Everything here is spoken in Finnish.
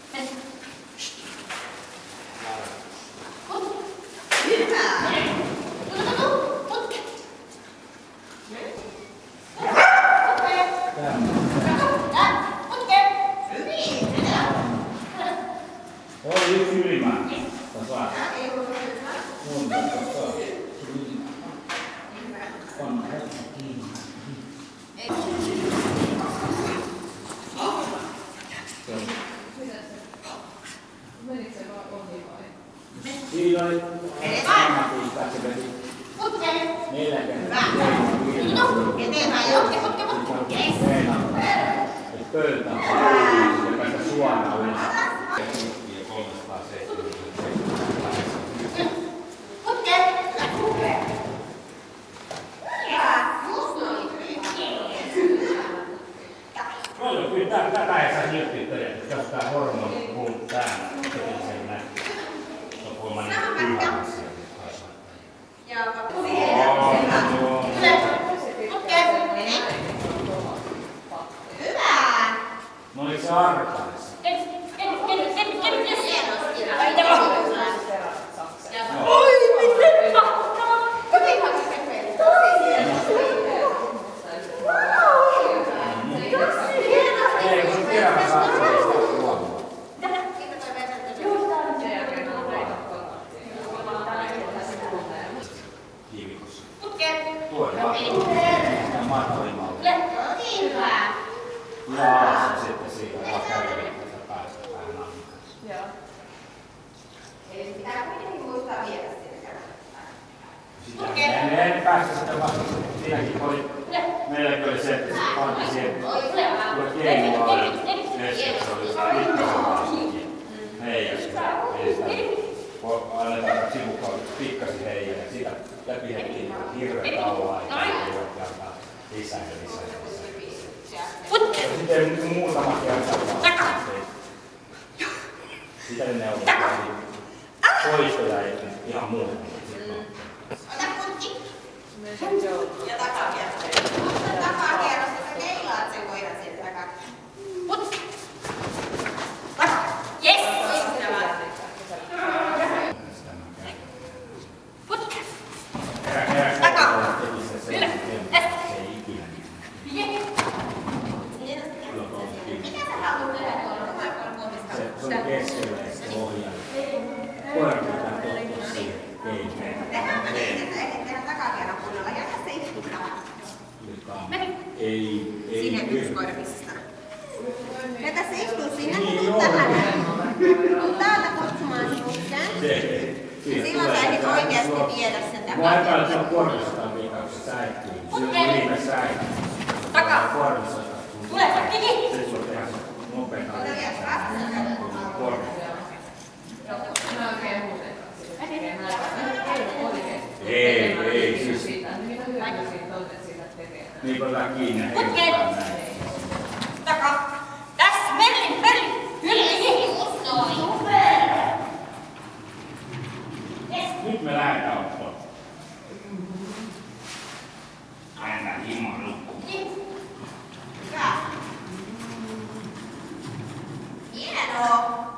Tätä ei saa irti periaatteessa, jos tämä hormoni puhuu täällä, sekin sen näin. Se on kuulemma niin hyvä asia. No niin se arkaisi. Ja sitten siitä vaan käydään, että pääset vähän antamaan. Joo. Eli pitää kuitenkin muistaa viedä sinne käydään. En päästä sitä vasta. Siinäkin oli, meilläkin oli se, että se panti siihen, kun keimua oli, nesteessä oli pikkasen heijasta. Annetaan sivukaudet pikkasen heijaa ja siitä läpi hetki hirveä tauoa ja antaa lisää ja lisää. Sitten muutama kertaa sitä ne neuvottaa. Poistoja ei ihan muuta. Ota kutti. Ja takakierros. Ota takakierros, että keilaat sen koiran sieltä takaa. Kutti. Jes! Kutti. Takaa. Se on keskellä ja se ohjaa. Koira pitää tuottaa siihen keimeen. Tehdään niin, että ei tehdä takakierron kunnolla. Jätä se istuttaa. Siinä yksi koira pissasta. Jätä se istuu sinne, tuu tähän. Tuu täältä kutsumaan sinuksen. Ja silloin sä ehdit oikeasti viedä sen takakierron. Mä ajattelin, että se on kuormistaan viikkaa, kun se säikkyy. Se on ylipä säikkyy. Takaa. Kuormistaan. Tule, Kiki! Se sulla tehdään nopeasti. Ota vielä rastaa. Kuormistaan. Ei, siis. Niin kun ottaa kiinni. Taka. Tässä, Merlin. Hylli. Nyt me lähdetään ottaa. Mennään himmaan nukkumaan. Hyvä. Hienoa.